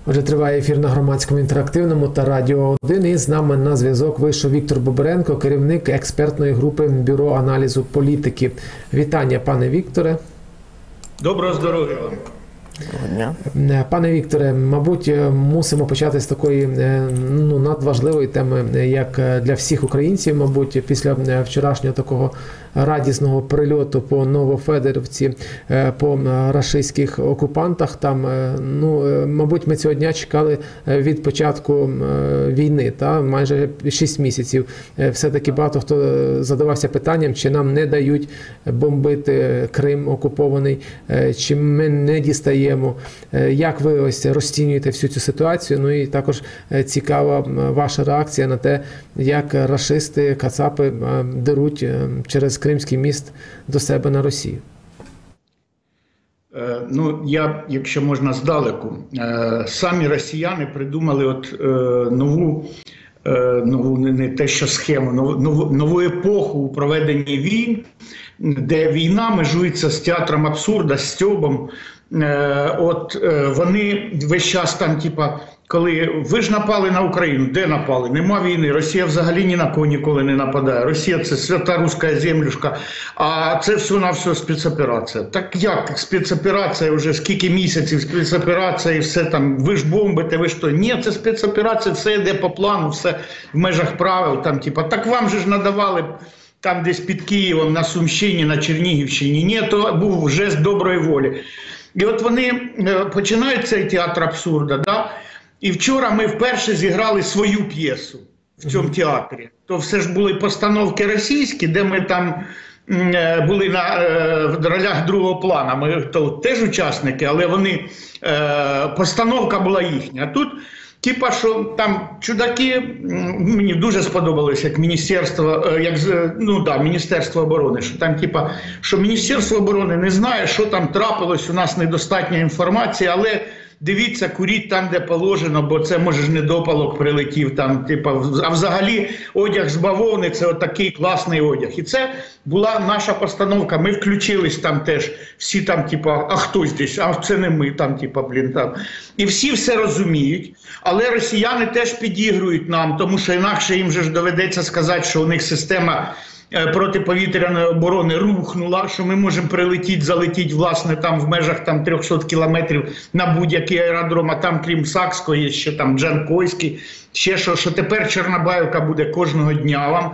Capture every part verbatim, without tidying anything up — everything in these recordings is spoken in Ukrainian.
Отже, триває ефір на Громадському інтерактивному та Радіо один. І з нами на зв'язок вийшов Віктор Бобренко, керівник експертної групи Бюро аналізу політики. Вітання, пане Вікторе. Доброго здоров'я вам. Доброго дня. Пане Вікторе, мабуть, мусимо почати з такої ну, надважливої теми, як для всіх українців, мабуть, після вчорашнього такого радісного прильоту по Новофедорівці, по рашистських окупантах. Там, ну, мабуть, ми цього дня чекали від початку війни, та майже шість місяців. Все-таки багато хто задавався питанням, чи нам не дають бомбити Крим окупований, чи ми не дістаємо. Як ви ось розцінюєте всю цю ситуацію? Ну і також цікава ваша реакція на те, як рашисти, кацапи деруть через Кримський міст до себе на Росію. Ну, я, якщо можна здалеку, самі росіяни придумали от нову, нову не те що схему, нову, нову епоху у проведенні війн, де війна межується з театром абсурда, з стьобом. От вони весь час там, типа, коли ви ж напали на Україну, де напали? Нема війни, Росія взагалі ні на кого ніколи не нападає. Росія – це свята руська землюшка, а це все-на-все спецоперація. Так як спецоперація вже скільки місяців спецоперація і все там, ви ж бомбите, ви що? Ні, це спецоперація, все йде по плану, все в межах правил, там, типа, так вам же ж надавали там десь під Києвом, на Сумщині, на Чернігівщині. Ні, то був жест доброї волі. І от вони починають цей театр абсурда, да? І вчора ми вперше зіграли свою п'єсу в цьому театрі. То все ж були постановки російські, де ми там були на в ролях другого плану. Ми то теж учасники, але вони, постановка була їхня. А тут, типа, що там чудаки, мені дуже сподобалось, як міністерство, як, ну да, Міністерство оборони, що там, типа, що Міністерство оборони не знає, що там трапилось, у нас недостатня інформація, але дивіться, куріть там, де положено, бо це, може ж, недопалок прилетів там, типа, а взагалі одяг з бавовни – це отакий класний одяг. І це була наша постановка, ми включились там теж, всі там, типа, а хто здесь, а це не ми, там, типа, блін, там. І всі все розуміють, але росіяни теж підігрують нам, тому що інакше їм же ж доведеться сказати, що у них система протиповітряної оборони рухнула, що ми можемо прилетіти, залетіти, власне, там в межах там трьохсот кілометрів на будь-який аеродром, а там, крім Сакського, є ще там Джанкойський, ще що, що тепер Чорнобаївка буде кожного дня вам.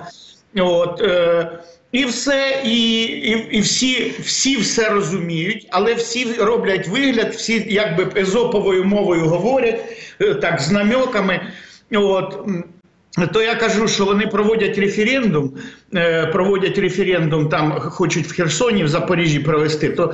От, е, і все, і, і, і всі, всі все розуміють, але всі роблять вигляд, всі якби езоповою мовою говорять, так, з намеками, от. То я кажу, що вони проводять референдум, проводять референдум, там хочуть в Херсоні, в Запоріжжі провести, то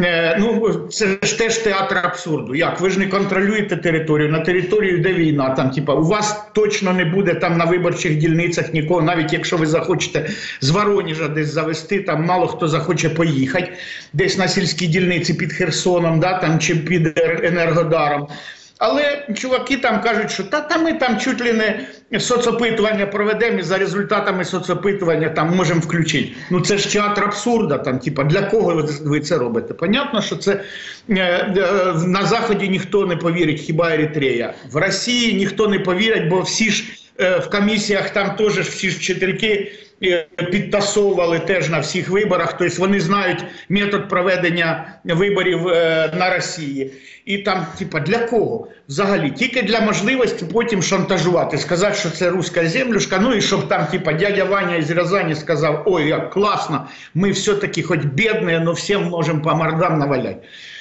ну, це ж теж театр абсурду. Як? Ви ж не контролюєте територію, на територію йде війна, там, типа, у вас точно не буде там на виборчих дільницях нікого, навіть якщо ви захочете з Воронежа десь завести, там мало хто захоче поїхати, десь на сільській дільниці під Херсоном, да, там, чи під Енергодаром. Але чуваки там кажуть, що та, та ми там чуть ли не соцопитування проведемо і за результатами соцопитування там можемо включити. Ну це ж театр абсурда, там, типа, для кого ви, ви це робите? Понятно, що це е, е, на Заході ніхто не повірить, хіба Еритрея. В Росії ніхто не повірить, бо всі ж е, в комісіях там теж всі ж вчительки підтасовували теж на всіх виборах, тобто вони знають метод проведення виборів е, на Росії. І там, типа, для кого? Взагалі, тільки для можливості потім шантажувати, сказати, що це руська землюшка, ну і щоб там, типа, дядя Ваня із Рязані сказав, ой, як класно, ми все-таки хоч бідні, але всім можемо по мордам наваляти.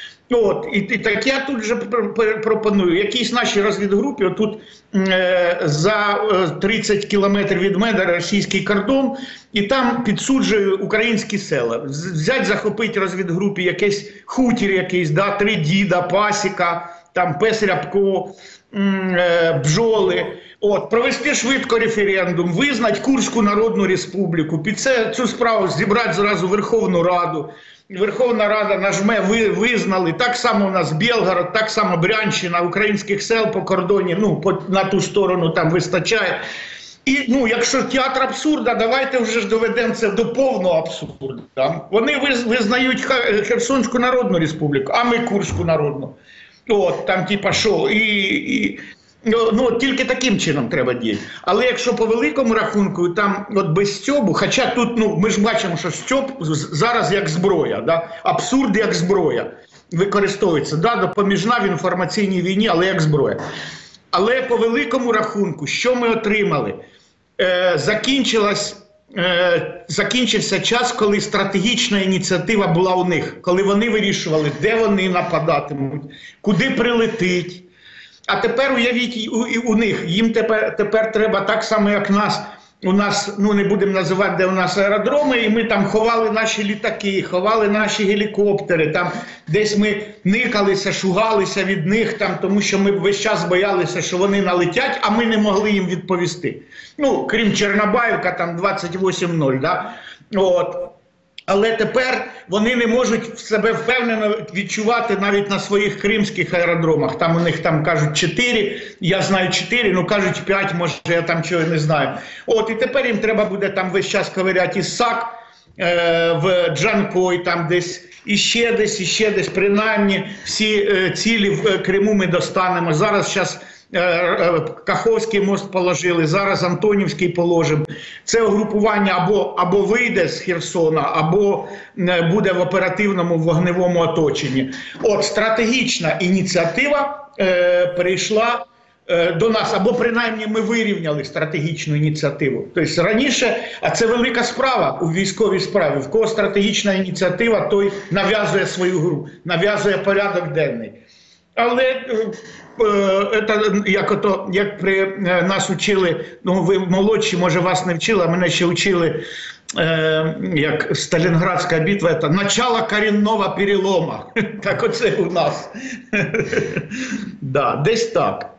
От, і, і так я тут же пропоную, якісь наші розвідгрупі, отут е, за тридцять кілометрів від мене російський кордон, і там підсуджую українські села. Взять, захопити розвідгрупі якийсь хутір якийсь, да, три діда, пасіка, там пес Рябко, е, бджоли. От, провести швидко референдум, визнати Курську Народну Республіку, під це, цю справу зібрати зразу Верховну Раду. Верховна Рада нажме, ви, визнали, так само у нас Білгород, так само Брянщина, українських сел по кордоні, ну, по, на ту сторону там вистачає. І, ну, якщо театр абсурда, давайте вже ж доведемо це до повного абсурду. Да? Вони визнають Херсонську Народну Республіку, а ми Курську Народну. От, там, типа, що, і, і ну, ну, тільки таким чином треба діяти. Але якщо по великому рахунку, там, от без стьобу, хоча тут, ну, ми ж бачимо, що стьоб зараз як зброя, да? Абсурд як зброя використовується, да? Допоміжна в інформаційній війні, але як зброя. Але по великому рахунку, що ми отримали? Е, закінчилась Закінчився час, коли стратегічна ініціатива була у них, коли вони вирішували, де вони нападатимуть, куди прилетить. А тепер уявіть у, у них, їм тепер, тепер треба так само, як нас, у нас, ну не будемо називати, де у нас аеродроми, і ми там ховали наші літаки, ховали наші гелікоптери, там десь ми никалися, шугалися від них, там, тому що ми весь час боялися, що вони налетять, а ми не могли їм відповісти. Ну, крім Чорнобаївка, там двадцять вісім нуль, да? От. Але тепер вони не можуть себе впевнено відчувати навіть на своїх кримських аеродромах. Там у них там кажуть чотири, я знаю чотири, ну кажуть п'ять, може я там чого не знаю. От і тепер їм треба буде там весь час ковиряти із САК е, в Джанкой, там десь іще десь, іще десь, принаймні всі е, цілі в Криму ми достанемо. Зараз зараз Каховський мост положили, зараз Антонівський положимо. Це угрупування або, або вийде з Херсона, або буде в оперативному вогневому оточенні. От стратегічна ініціатива е, перейшла е, до нас, або принаймні ми вирівняли стратегічну ініціативу. Тобто раніше, а це велика справа у військовій справі, в кого стратегічна ініціатива, той нав'язує свою гру, нав'язує порядок денний. Але е, це, як, ото, як при е, нас учили, ну ви молодші, може вас не вчили, а мене ще вчили, е, як Сталінградська битва, це начало корінного перелома. Так оце у нас. Да, десь так.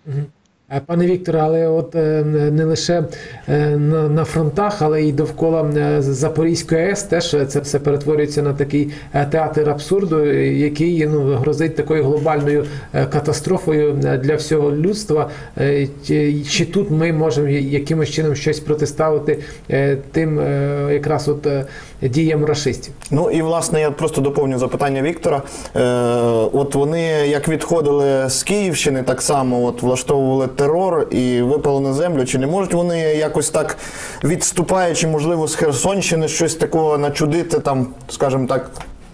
Пане Вікторе, але от не лише на, на фронтах, але й довкола Запорізької АЕС теж це все перетворюється на такий театр абсурду, який ну, грозить такою глобальною катастрофою для всього людства. Чи, чи тут ми можемо якимось чином щось протиставити тим якраз от діям рашистів? Ну і власне я просто доповню запитання Віктора. Е, от вони як відходили з Київщини, так само от влаштовували терор і випали на землю. Чи не можуть вони якось так, відступаючи, можливо, з Херсонщини, щось такого начудити там, скажімо так,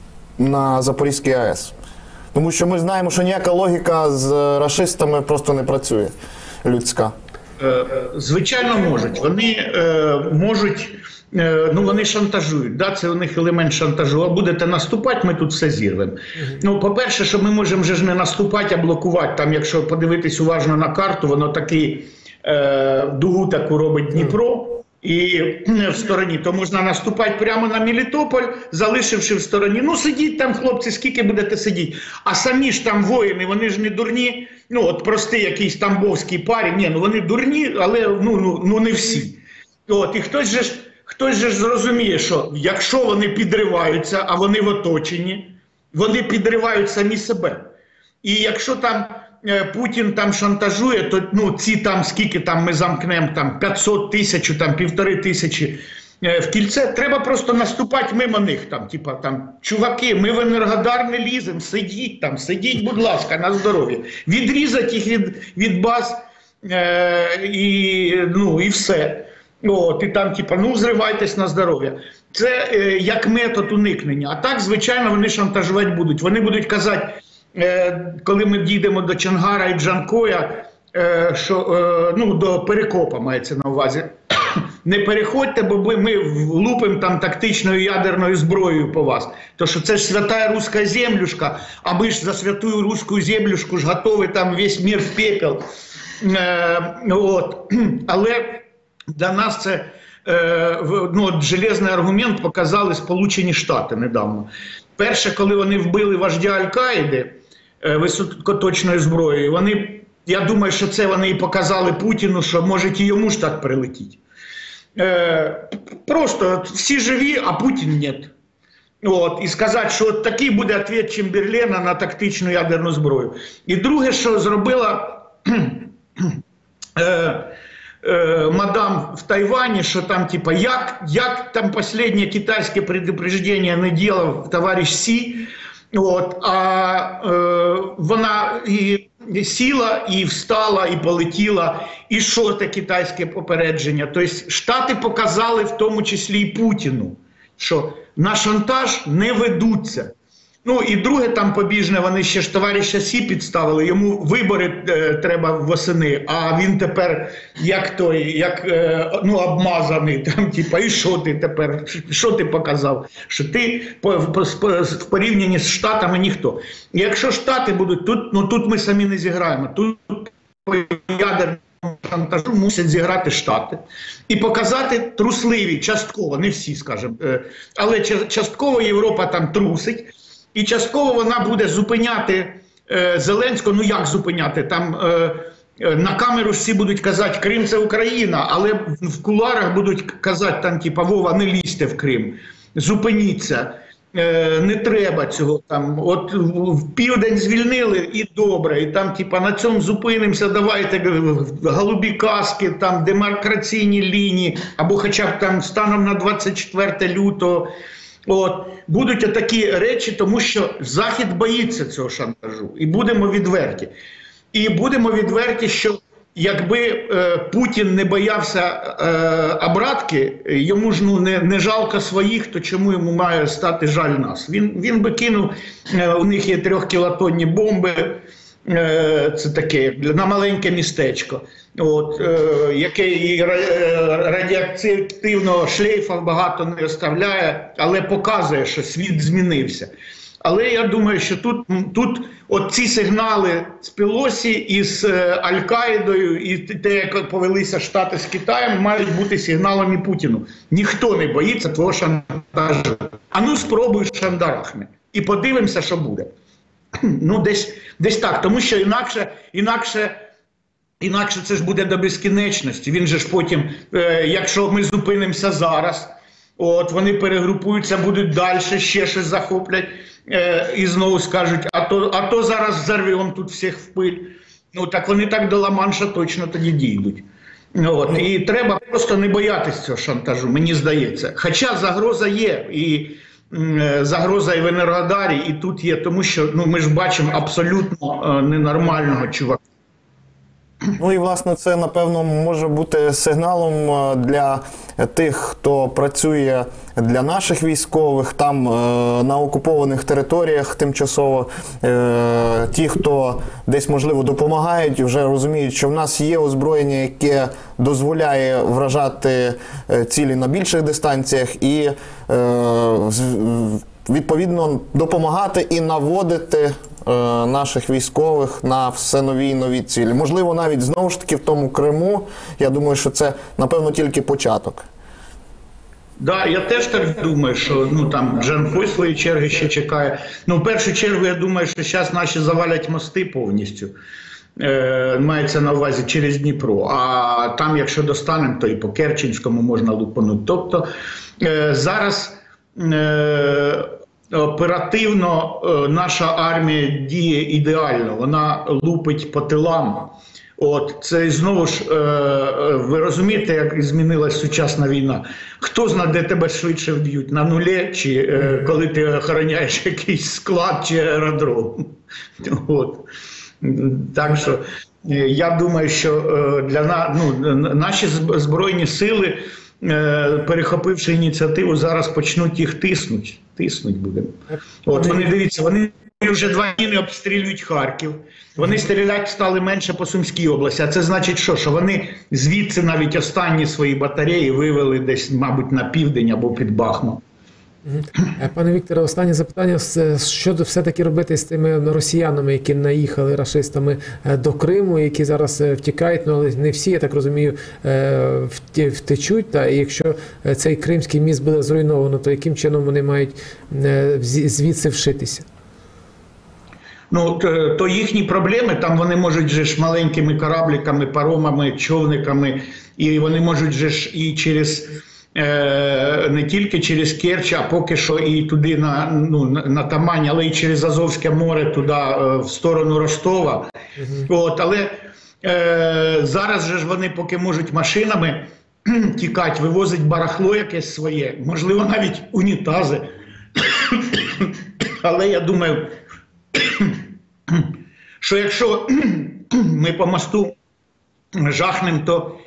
на Запорізькій АЕС? Тому що ми знаємо, що ніяка логіка з рашистами просто не працює, людська. Звичайно, можуть. Вони е, можуть, е, ну вони шантажують, да? Це у них елемент шантажу. А будете наступати, ми тут все зірвемо. Mm-hmm. Ну, по-перше, що ми можемо вже ж не наступати, а блокувати. Там, якщо подивитись уважно на карту, воно такий е, дугу таку робить Дніпро. І в стороні, то можна наступати прямо на Мелітополь, залишивши в стороні. Ну, сидіть там, хлопці, скільки будете сидіти. А самі ж там воїни, вони ж не дурні. Ну, от простий якийсь тамбовський парень, ні, ну вони дурні, але ну, ну, ну не всі. От, і хтось же ж, хтось же ж зрозуміє, що якщо вони підриваються, а вони в оточенні, вони підривають самі себе. І якщо там Путін там шантажує, то ну, ці там, скільки там ми замкнемо, там п'ятсот тисяч, там півтори тисячі е, в кільце, треба просто наступати мимо них, там, типа, там, чуваки, ми в Енергодар не ліземо, сидіть там, сидіть, будь ласка, на здоров'я. Відрізати їх від, від баз е, і, ну, і все. От, і там, типа, ну, зривайтесь на здоров'я. Це е, як метод уникнення. А так, звичайно, вони шантажувати будуть. Вони будуть казати, коли ми дійдемо до Чонгара і Джанкоя, що, ну, до Перекопа мається на увазі, не переходьте, бо ми лупимо там тактичною ядерною зброєю по вас. То що це ж свята руська землюшка, а ми ж за святую руську землюшку ж готові там весь мир в пепел. От. Але для нас це, ну, от железний аргумент показали Сполучені Штати недавно. Перше, коли вони вбили вождя Аль-Каїди високоточною зброєю, вони, я думаю, що це вони і показали Путіну, що може і йому ж так прилетіть. Е, просто всі живі, а Путін нет. От, і сказати, що от такий буде відповідь Чемберлена на тактичну ядерну зброю. І друге, що зробила е, е, мадам в Тайвані, що там, типа, як, як там останнє китайське предупреждення не ділав товариш Сі, От, а е, вона і сіла, і встала, і полетіла. І що це китайське попередження? Тобто Штати показали в тому числі і Путіну, що на шантаж не ведуться. Ну і друге там побіжне, вони ще ж товариша Сі підставили, йому вибори е, треба восени, а він тепер як той, як е, ну обмазаний, там типа, і що ти тепер, що ти показав? Що ти по, по, по, в порівнянні з Штатами ніхто. І якщо Штати будуть, тут, ну тут ми самі не зіграємо, тут по ядерному шантажу мусять зіграти Штати і показати трусливі, частково, не всі, скажімо, е, але частково Європа там трусить. І частково вона буде зупиняти е, Зеленського, ну як зупиняти, там е, е, на камеру всі будуть казати, Крим це Україна, але в, в кулуарах будуть казати, там, типа, Вова, не лізьте в Крим, зупиніться, е, не треба цього, там, от в південь звільнили і добре, і там, типа, на цьому зупинимося, давайте голубі каски, там, демаркаційні лінії, або хоча б там станом на двадцять четверте лютого, от, будуть такі речі, тому що Захід боїться цього шантажу. І будемо відверті. І будемо відверті, що якби е, Путін не боявся е, обратки, йому ж ну, не, не жалко своїх, то чому йому має стати жаль нас? Він, він би кинув, е, у них є трьохкілотонні бомби, е, це таке, на маленьке містечко. От, е, яке і радіоактивного шлейфа багато не оставляє, але показує, що світ змінився. Але я думаю, що тут, тут от ці сигнали з Пелосі і з Аль-Каїдою, і те, як повелися Штати з Китаєм, мають бути сигналом і Путіну. Ніхто не боїться твого шантажу. А ну спробуй шандарахни. І подивимося, що буде. Ну, десь, десь так, тому що інакше, інакше Інакше це ж буде до безкінечності. Він же ж потім, е, якщо ми зупинимося зараз, от вони перегрупуються, будуть далі, ще щось захоплять е, і знову скажуть, а то, а то зараз взорвемо тут всіх в пиль. Ну так вони так до Ла-Манша точно тоді дійдуть. От, і треба просто не боятися цього шантажу, мені здається. Хоча загроза є, і е, загроза і в Енергодарі, і тут є, тому що ну, ми ж бачимо абсолютно е, ненормального чувака. Ну і, власне, це, напевно, може бути сигналом для тих, хто працює для наших військових, там на окупованих територіях тимчасово, ті, хто десь, можливо, допомагають, вже розуміють, що в нас є озброєння, яке дозволяє вражати цілі на більших дистанціях і, відповідно, допомагати і наводити наших військових на все нові і нові цілі. Можливо, навіть знову ж таки в тому Криму, я думаю, що це, напевно, тільки початок. Да, я теж так думаю, що ну там Джанкой своєї черги ще чекає. Ну, в першу чергу, я думаю, що зараз наші завалять мости повністю. Е, мається на увазі через Дніпро. А там, якщо достанемо, то і по Керченському можна лупанути. Тобто, е, зараз е, оперативно е, наша армія діє ідеально. Вона лупить по тилам. От, це знову ж, е, ви розумієте, як змінилась сучасна війна. Хто знає, де тебе швидше вб'ють, на нулі, чи е, коли ти охороняєш якийсь склад чи аеродром. От. Так що, е, я думаю, що е, для на, ну, наші збройні сили, е, перехопивши ініціативу, зараз почнуть їх тиснути. Тиснуть будемо. От, вони, дивіться, вони вже два дні обстрілюють Харків. Вони стріляти стали менше по Сумській області. А це значить що? Що вони звідси навіть останні свої батареї вивели десь, мабуть, на південь або під Бахмут. Пане Вікторе, останнє запитання. Що все-таки робити з тими росіянами, які наїхали рашистами до Криму, які зараз втікають, ну, але не всі, я так розумію, втечуть. Та, і якщо цей Кримський міст буде зруйновано, то яким чином вони мають звідси вшитися? Ну, то, то їхні проблеми, там вони можуть же ж маленькими корабликами, паромами, човниками, і вони можуть же ж і через, е, не тільки через Керч, а поки що і туди на, ну, на Тамань, але і через Азовське море, туди, е, в сторону Ростова. Mm-hmm. От, але е, зараз же ж вони поки можуть машинами тікати, вивозить барахло якесь своє, можливо навіть унітази. Але я думаю, що якщо ми по мосту жахнем, то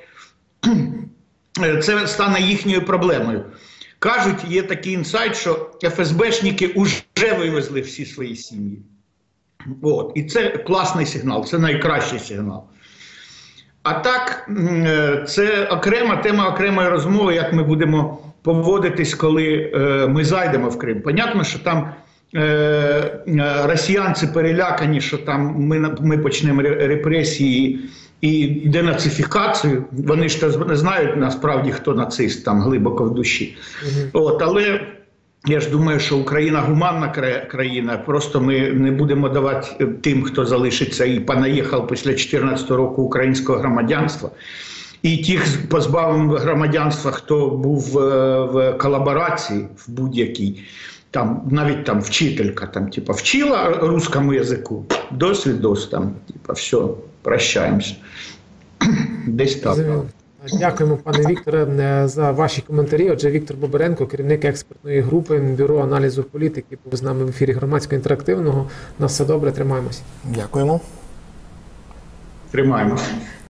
це стане їхньою проблемою. Кажуть, є такий інсайт, що еф ес бешники вже вивезли всі свої сім'ї. От. І це класний сигнал, це найкращий сигнал. А так, це окрема тема окремої розмови, як ми будемо поводитись, коли ми зайдемо в Крим. Понятно, що там росіянці перелякані, що там ми, ми почнемо репресії і денацифікацію. Вони ж не знають насправді, хто нацист там глибоко в душі. Mm-hmm. От, але я ж думаю, що Україна гуманна країна, просто ми не будемо давати тим, хто залишиться і понаїхав після дві тисячі чотирнадцятого року українського громадянства. І тих позбавимо громадянства, хто був в колаборації в будь-якій, там, навіть там вчителька, там, типа, вчила русскому язику, до свідос, там, типа, все, прощаємося. Десь так. Дякуємо, пане Вікторе, за ваші коментарі. Отже, Віктор Бобиренко, керівник експертної групи Бюро аналізу політики, був з нами в ефірі Громадського інтерактивного. На все добре, тримаємось. Дякуємо. Тримаємось.